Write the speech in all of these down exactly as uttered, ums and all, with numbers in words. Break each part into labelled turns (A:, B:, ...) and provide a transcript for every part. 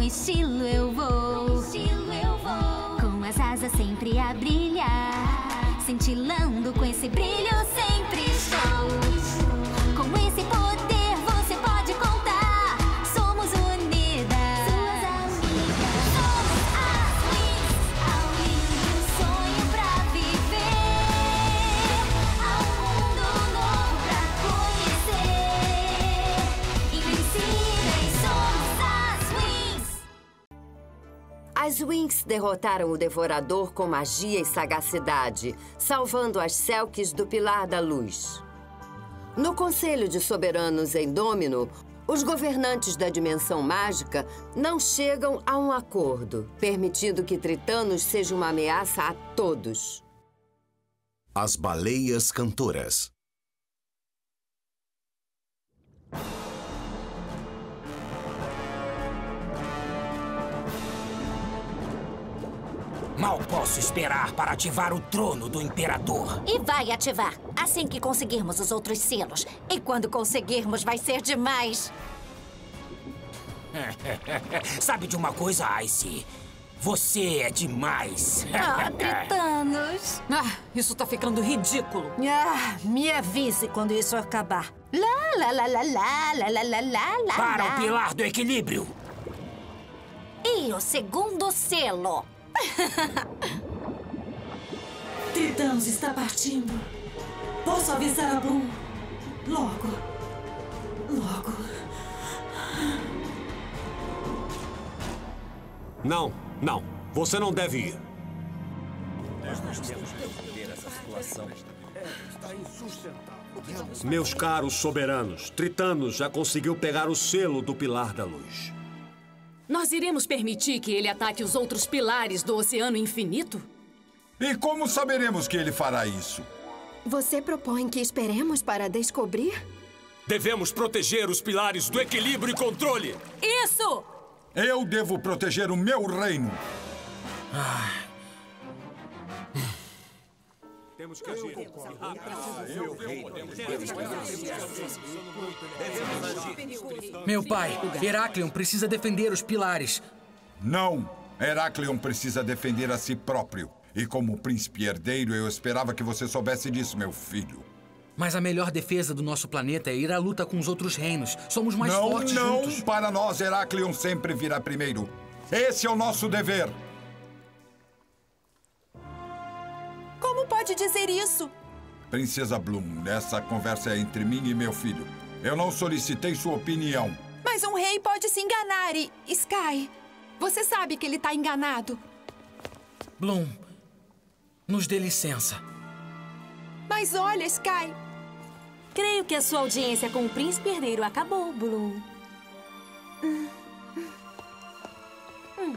A: estilo eu vou. Com estilo eu vou. Com as asas sempre a brilhar, cintilando com esse brilho sempre estou. Com esse poder você pode contar. Somos unidas, suas amigas. Somos as Wings, ao lindo sonho pra viver, ao mundo novo pra conhecer. Invencíveis somos as Wings.
B: As Wings derrotaram o Devorador com magia e sagacidade, salvando as Selkies do Pilar da Luz. No Conselho de Soberanos Indômino, os governantes da Dimensão Mágica não chegam a um acordo, permitindo que Tritanos seja uma ameaça a todos.
C: As Baleias Cantoras.
D: Mal posso esperar para ativar o trono do Imperador.
E: E vai ativar, assim que conseguirmos os outros selos. E quando conseguirmos, vai ser demais.
D: Sabe de uma coisa, Ice? Você é demais.
E: Ah, Tritanos.
F: Ah, isso tá ficando ridículo.
E: Ah, me avise quando isso acabar. Lá, lá, lá, lá, lá, lá, lá, lá, lá, lá.
D: Para o Pilar do Equilíbrio.
E: E o segundo selo.
G: Tritanos está partindo. Posso avisar a Bloom? Logo. Logo.
H: Não, não. Você não deve ir. Meus caros soberanos, Tritanos já conseguiu pegar o selo do Pilar da Luz.
F: Nós iremos permitir que ele ataque os outros pilares do Oceano Infinito?
I: E como saberemos que ele fará isso?
J: Você propõe que esperemos para descobrir?
H: Devemos proteger os pilares do equilíbrio e controle.
F: Isso!
I: Eu devo proteger o meu reino.
D: Ah.
H: Temos que agir.
K: Meu pai, Heraklion precisa defender os pilares.
I: Não! Heraklion precisa defender a si próprio. E como príncipe herdeiro, eu esperava que você soubesse disso, meu filho.
K: Mas a melhor defesa do nosso planeta é ir à luta com os outros reinos. Somos mais
I: não,
K: fortes
I: não,
K: juntos.
I: Não, para nós, Heraklion sempre virá primeiro. Esse é o nosso dever.
J: Como pode dizer isso?
I: Princesa Bloom, essa conversa é entre mim e meu filho. Eu não solicitei sua opinião.
J: Mas um rei pode se enganar e... Sky, você sabe que ele está enganado.
K: Bloom, nos dê licença.
J: Mas olha, Sky...
L: Creio que a sua audiência com o príncipe herdeiro acabou, Bloom. Hum. Hum.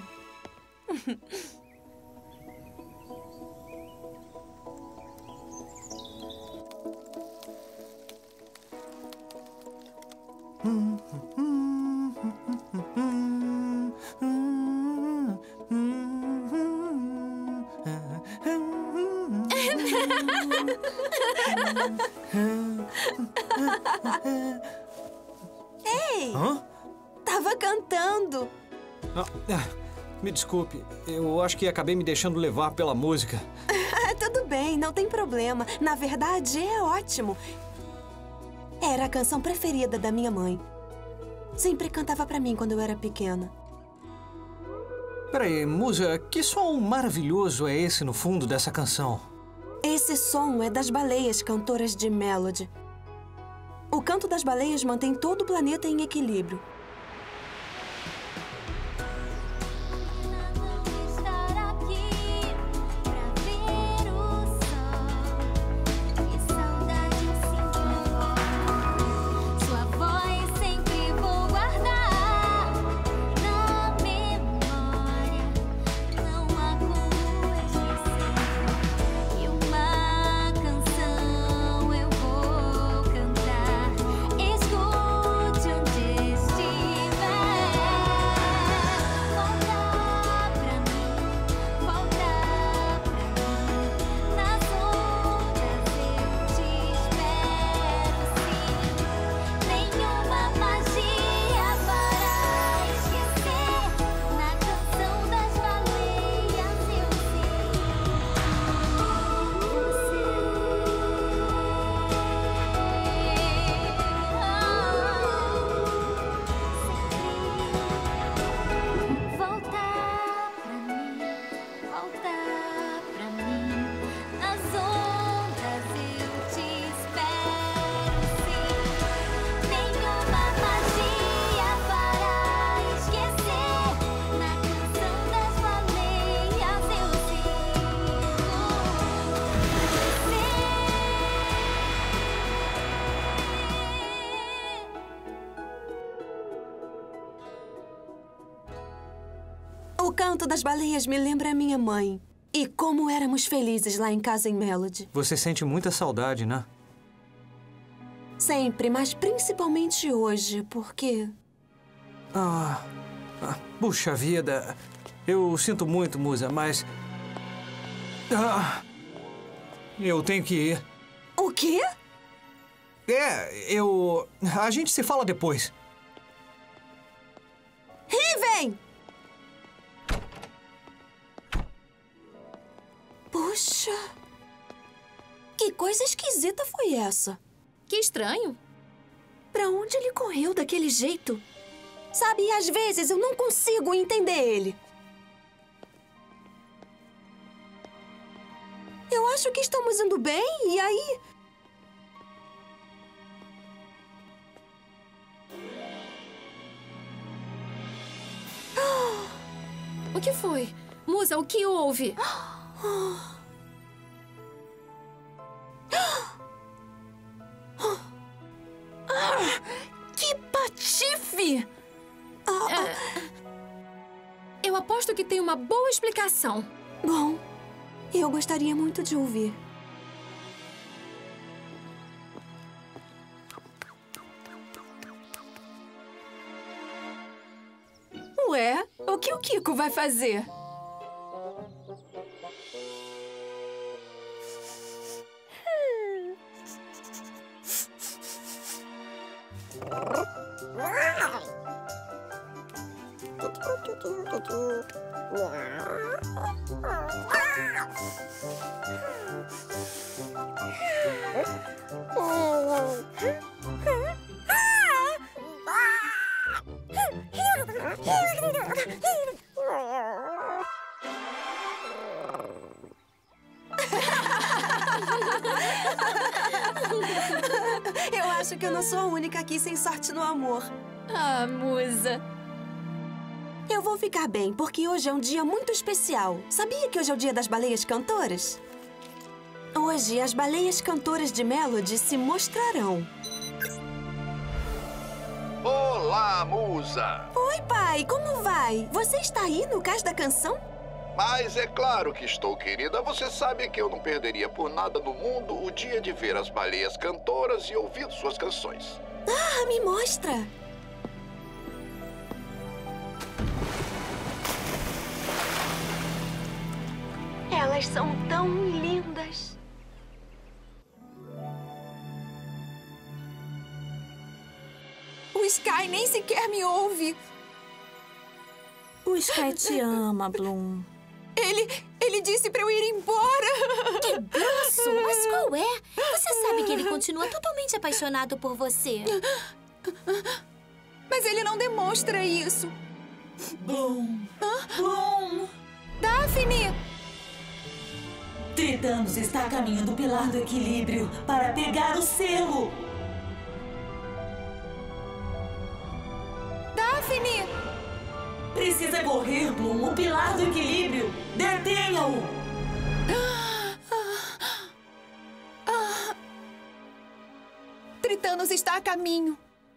J: Ei!
M: Hã?
J: Tava cantando.
M: Ah, ah, me desculpe, eu acho que acabei me deixando levar pela música.
J: Tudo bem, não tem problema. Na verdade, é ótimo. Era a canção preferida da minha mãe. Sempre cantava pra mim quando eu era pequena.
M: Peraí, Musa, que som maravilhoso é esse no fundo dessa canção?
J: Esse som é das baleias cantoras de Melody. O canto das baleias mantém todo o planeta em equilíbrio.
A: Escute um destino.
J: canto das baleias me lembra a minha mãe. E como éramos felizes lá em casa em Melody.
M: Você sente muita saudade, né?
J: Sempre, mas principalmente hoje, porque...
M: Ah, ah, puxa vida. Eu sinto muito, Musa, mas... Ah, eu tenho que ir.
J: O quê?
M: É, eu... A gente se fala depois.
J: Riven! Puxa... Que coisa esquisita foi essa?
F: Que estranho.
J: Pra onde ele correu daquele jeito? Sabe, às vezes eu não consigo entender ele. Eu acho que estamos indo bem, e aí...
F: O que foi? Musa, o que houve? Que patife! É... Eu aposto que tem uma boa explicação.
J: Bom, eu gostaria muito de ouvir.
F: Ué, o que o Kiko vai fazer?
J: Eu acho que eu não sou a única aqui sem sorte no amor.
F: Ah, Musa.
J: Eu vou ficar bem, porque hoje é um dia muito especial. Sabia que hoje é o dia das baleias cantoras? Hoje, as baleias cantoras de Melody se mostrarão.
N: Olá, Musa!
J: Oi, pai. Como vai? Você está aí no cais da canção?
N: Mas é claro que estou, querida. Você sabe que eu não perderia por nada no mundo o dia de ver as baleias cantoras e ouvir suas canções.
J: Ah, me mostra! Elas são tão lindas.
F: O Sky nem sequer me ouve.
E: O Sky te ama, Bloom.
F: Ele... ele disse pra eu ir embora.
O: Que grosso! Mas qual é? Você sabe que ele continua totalmente apaixonado por você.
F: Mas ele não demonstra isso.
G: Bloom!
F: Hã?
G: Bloom!
F: Daphne!
G: Tritanos está a caminho do Pilar do Equilíbrio para pegar o selo.
F: Daphne!
G: Precisa correr, Bloom. O Pilar do Equilíbrio. Detenha-o!
F: Tritanos está a caminho.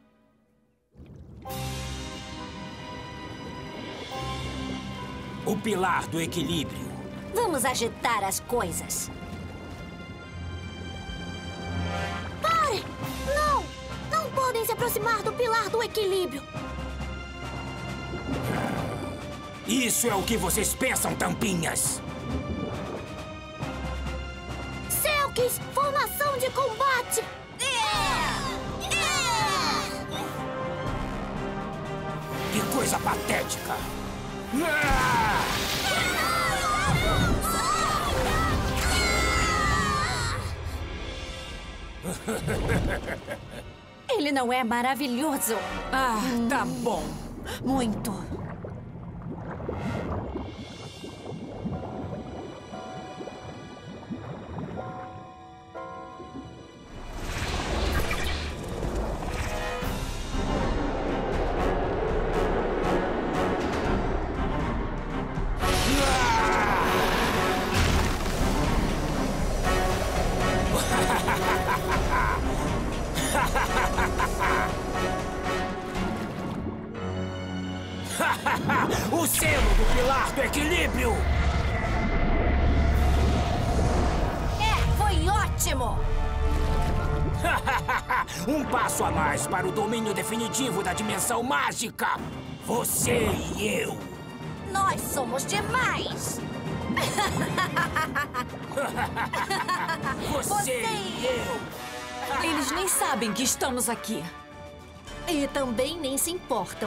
D: O Pilar do Equilíbrio.
E: Vamos agitar as coisas.
O: Pare! Não! Não podem se aproximar do Pilar do Equilíbrio.
D: Isso é o que vocês pensam, tampinhas!
O: Selkis, formação de combate!
D: Que coisa patética!
E: Ele não é maravilhoso?
F: Ah, tá bom.
E: Muito.
D: O selo do Pilar do Equilíbrio!
E: É, foi ótimo!
D: Um passo a mais para o domínio definitivo da dimensão mágica! Você e eu!
E: Nós somos demais!
D: Você, Você e eu!
F: Eles nem sabem que estamos aqui.
E: E também nem se importam.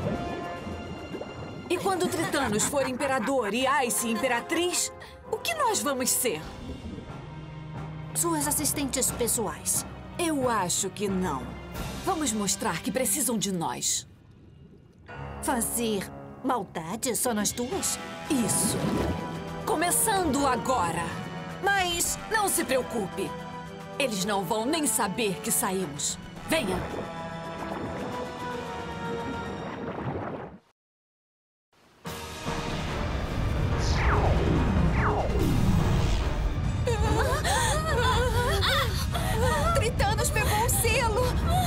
F: E quando Tritanos for imperador e Ice imperatriz, o que nós vamos ser?
E: Suas assistentes pessoais.
F: Eu acho que não. Vamos mostrar que precisam de nós.
E: Fazer maldade só nós duas?
F: Isso. Começando agora. Mas não se preocupe. Eles não vão nem saber que saímos. Venha.
J: Tritanos pegou o selo!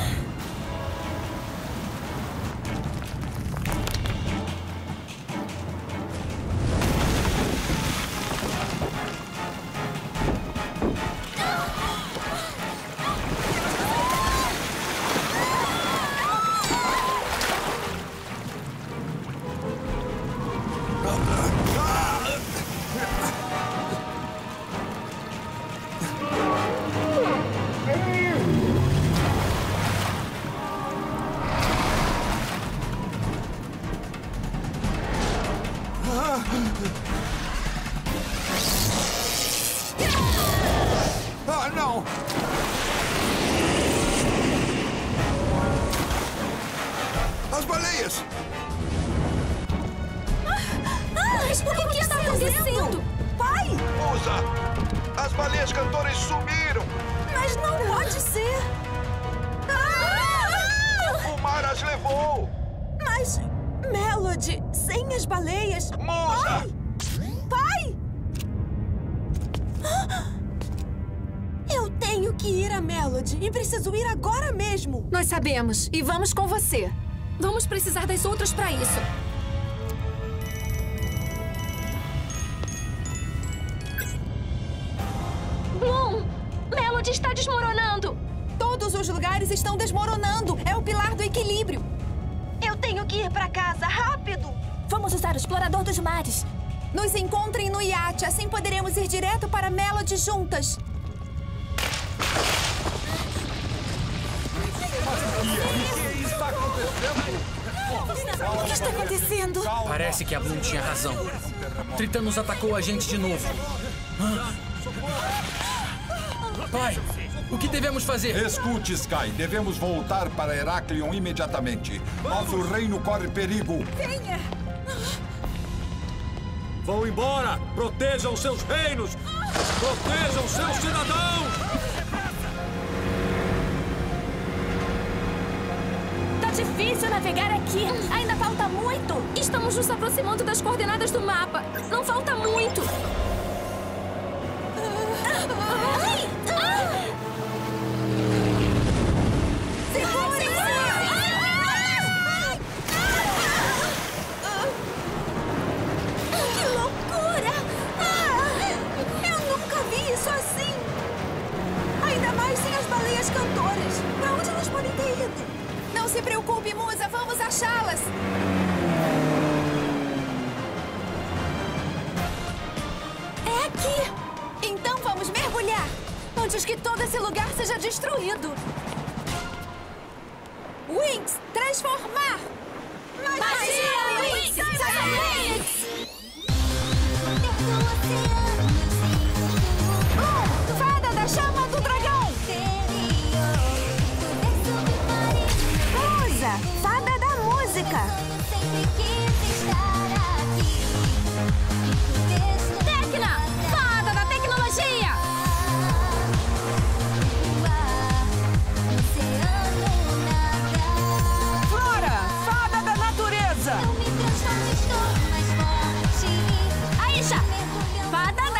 I: Ah, não! As baleias!
F: Mas por que, que está acontecendo? Pai!
N: Musa! As baleias cantoras sumiram!
J: Mas não pode ser!
N: O mar as levou!
J: Mas, Melody, sem as baleias...
N: Musa!
J: Pai! Eu tenho que ir a Melody e preciso ir agora mesmo.
F: Nós sabemos e vamos com você. Vamos precisar das outras para isso.
O: Bloom! Melody está desmoronando!
J: Todos os lugares estão desmoronando. É o Pilar do Equilíbrio. Eu tenho que ir para casa, rápido!
O: Vamos usar o Explorador dos Mares.
J: Nos encontrem no iate, assim poderemos ir direto para Melody juntas. O que está acontecendo?
K: Parece que a Bloom tinha razão. Tritanos atacou a gente de novo. Hã? Pai, o que devemos fazer?
I: Escute, Sky. Devemos voltar para Heraklion imediatamente. Nosso reino corre perigo.
J: Venha!
H: Vão embora! Protejam seus reinos! Protejam seus cidadãos!
O: Tá difícil navegar aqui. Ainda falta muito.
F: Estamos nos aproximando das coordenadas do mapa. Não falta muito.
O: Ai!
J: Que loucura! Eu nunca vi isso assim! Ainda mais sem as baleias cantoras. Pra onde elas podem ter ido? Não se preocupe, Musa. Vamos achá-las. É aqui! Então vamos mergulhar! Antes que todo esse lugar seja destruído! Wings, transformar!
O: Magia, Wings!
J: Wings! Uh, Fada da Chama do Dragão! Musa, Fada da Música!
O: Tecna, Fada da Tecnologia!
J: Flora, Fada da Natureza!
O: Aisha, Fada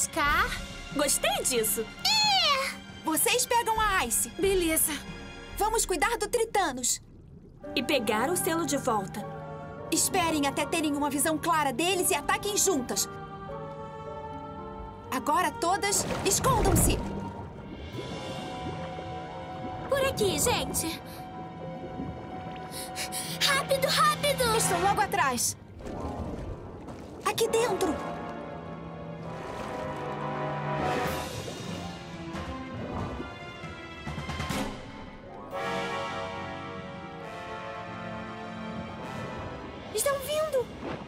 J: arriscar?
L: Gostei disso.
J: É!
P: Vocês pegam a Ice.
J: Beleza.
P: Vamos cuidar do Tritanos.
L: E pegar o selo de volta.
P: Esperem até terem uma visão clara deles e ataquem juntas. Agora todas, escondam-se.
O: Por aqui, gente. Rápido, rápido!
P: Estão logo atrás. Aqui dentro. Estão vindo.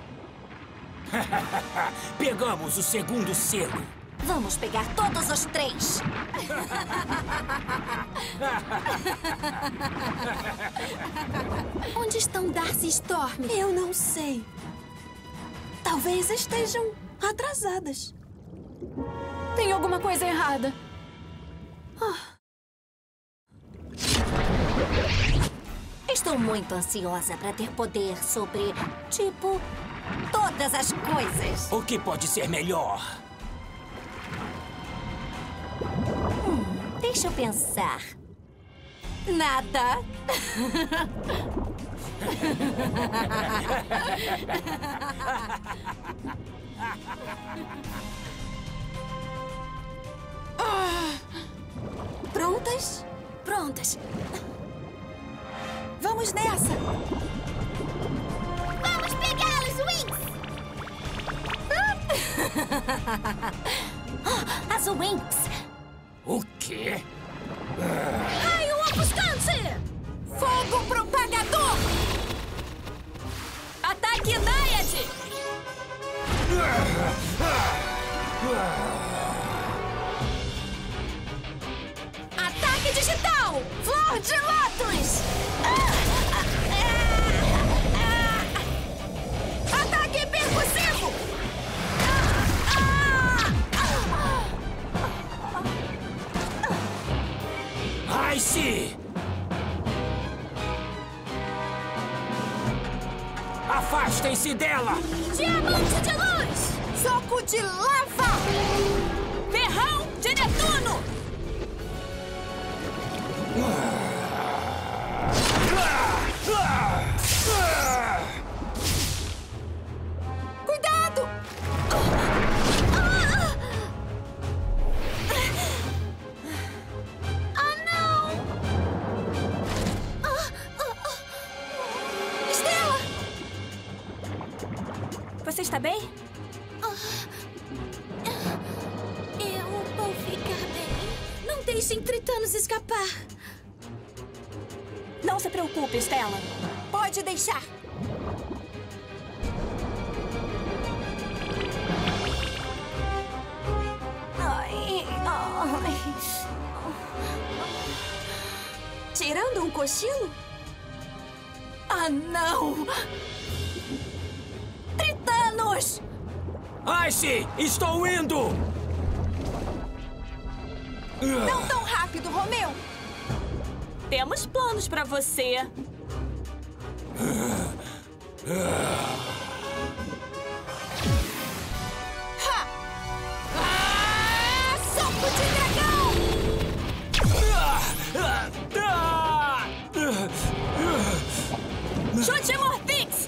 D: Pegamos o segundo selo.
E: Vamos pegar todos os três.
J: Onde estão Darcy e Storm?
P: Eu não sei. Talvez estejam atrasadas.
J: Tem alguma coisa errada.
E: Oh. Estou muito ansiosa para ter poder sobre, tipo, todas as coisas.
D: O que pode ser melhor?
E: Hum, deixa eu pensar. Nada.
P: Ah, prontas?
J: Prontas.
P: Vamos nessa.
O: Vamos pegá-los, Winx!
E: As Winx.
D: O quê?
J: Raio ofuscante!
P: Fogo propagador!
L: Ataque Naiad!
J: Ataque digital! Flor de Lótus!
P: Ataque percussivo!
D: Ice! Afastem-se dela!
J: Diamante de luz!
P: Soco de lava!
L: Ferrão de Netuno!
P: Cuidado!
J: Ah, não!
P: Estela!
L: Você está bem?
J: Eu vou ficar bem. Não deixem Tritanos escapar.
L: Não se preocupe, Estela.
P: Pode deixar.
E: Ai, ai.
P: Tirando um cochilo? Ah, não! Tritanos!
D: Ice! Estou indo!
P: Não tão rápido, Romeu!
L: Temos planos para você.
P: Ha! Ah, soco de dragão!
L: Chute Morphix!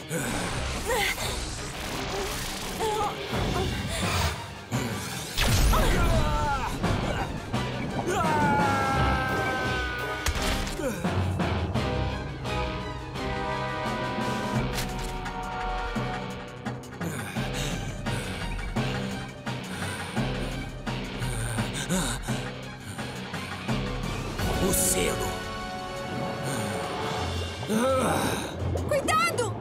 D: O selo.
P: Cuidado!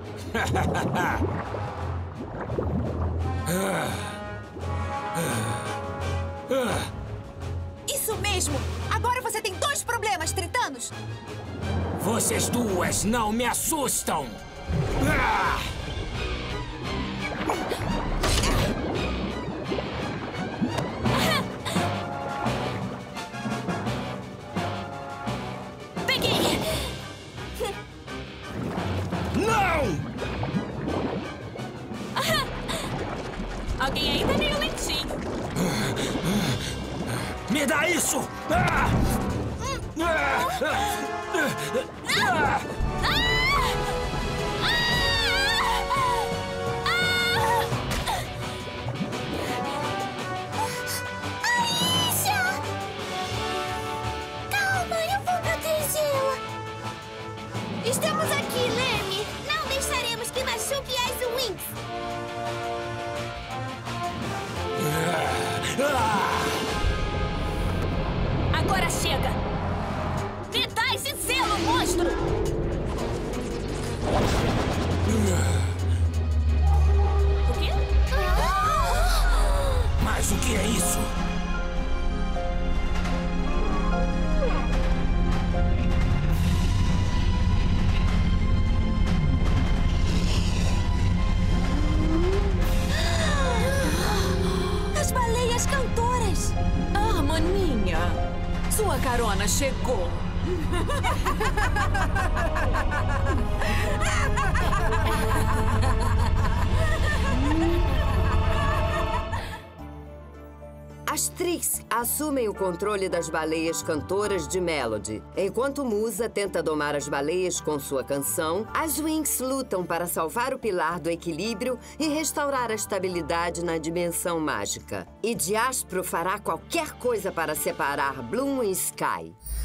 P: Isso mesmo! Agora você tem dois problemas, Tritanos!
D: Vocês duas não me assustam!
L: Peguei!
D: Não!
L: Alguém ainda é meio lentinho.
D: Me dá isso! Ah! Ah! Ah!
O: Alicia! Calma, eu vou protegê-la. Estamos aqui, Leme. Não deixaremos que machuque Ice Wings.
E: Agora chega! Me dá esse selo, monstro! O quê?
D: Mas o que é isso?
P: As baleias cantoras!
F: Ah, maninha! Sua carona chegou!
B: As Trix assumem o controle das baleias cantoras de Melody. Enquanto Musa tenta domar as baleias com sua canção, as Winx lutam para salvar o pilar do equilíbrio e restaurar a estabilidade na dimensão mágica. E Diaspro fará qualquer coisa para separar Bloom e Sky.